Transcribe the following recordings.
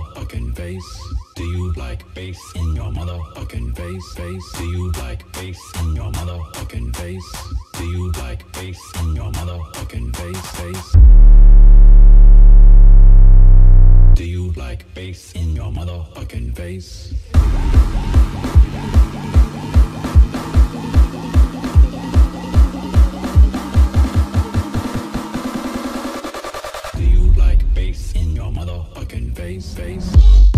motherfucking face? Do you like bass in your motherfucking face? Do you like bass in your motherfucking face? Do you like bass in your motherfucking face? Do you like bass in your motherfucking face? Do you like bass in your motherfucking face?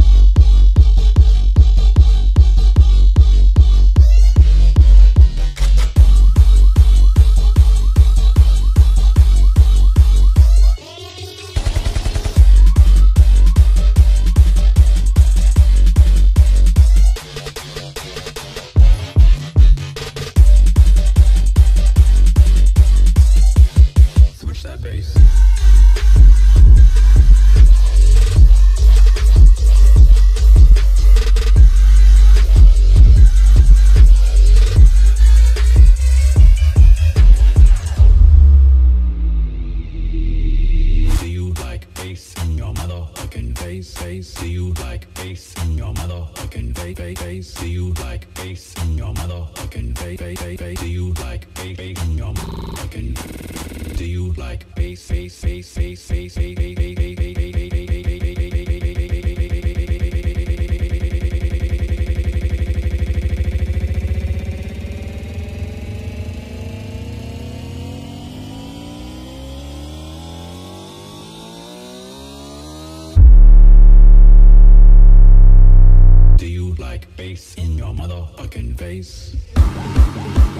That bass. Do you like bass in your motherfucking face? Do you like bass in your motherfucking face? Do you like bass in your motherfucking face? Do you like bass in your motherfucking face? Do you like bass? Do you like bass in your motherfucking face?